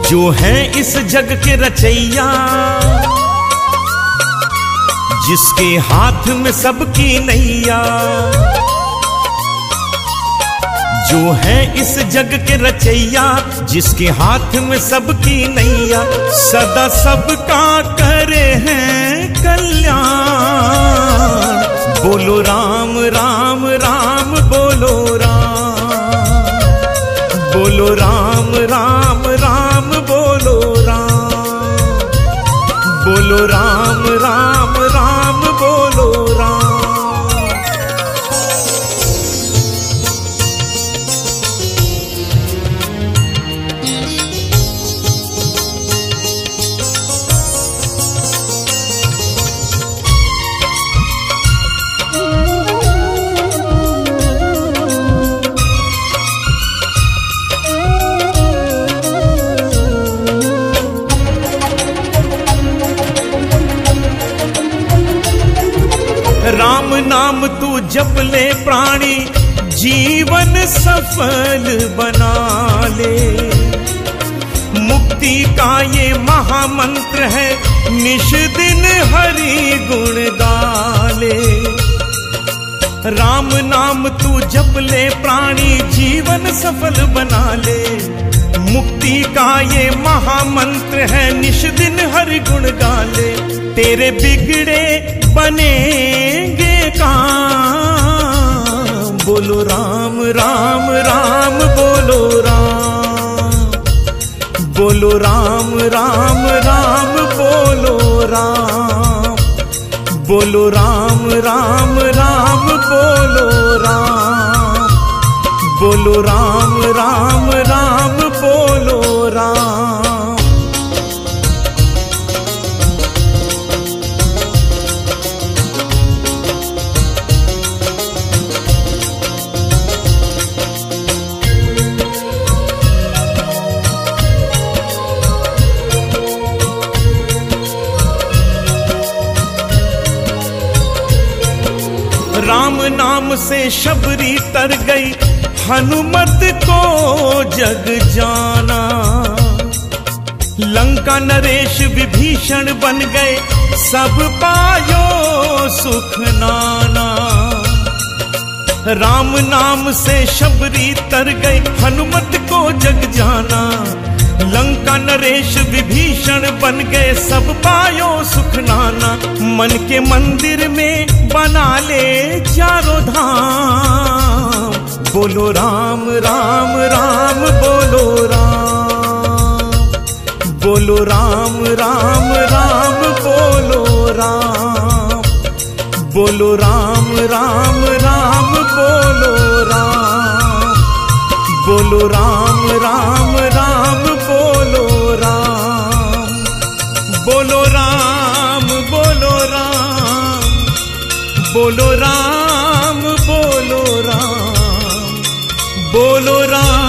जो है इस जग के रचैया, जिसके हाथ में सबकी नैया। जो है इस जग के रचैया, जिसके हाथ में सबकी नैया। सदा सबका करे हैं कल्याण। बोलो राम राम राम बोलो राम। बोलो राम राम राम बोलो राम। बोलो राम राम राम बोलो राम। राम नाम तू जप ले प्राणी, जीवन सफल बना ले। मुक्ति का ये महामंत्र है, निश दिन हरि गुण गाले। राम नाम तू जप ले प्राणी, जीवन सफल बना ले। मुक्ति का ये महामंत्र है, निश दिन हरि गुण गाले। तेरे बिगड़े बनेंगे काम। बोलो राम राम राम बोलो राम। बोलो राम राम राम बोलो राम। बोलो राम राम राम बोलो राम। बोलो राम राम राम बोलो राम। राम नाम से शबरी तर गई, हनुमत को जग जाना। लंका नरेश विभीषण बन गए, सब पायो सुख नाना। राम नाम से शबरी तर गई, हनुमत को जग जाना। लंका नरेश विभीषण बन गए, सब पायो सुख नाना। मन के मंदिर में बना ले चारों धाम। बोलो राम राम राम बोलो राम। बोलो राम राम राम बोलो राम। बोलो राम राम राम बोलो राम। बोलो राम राम राम बोलो राम। बोलो राम बोलो राम। बोलो राम बोलो राम। बोलो राम।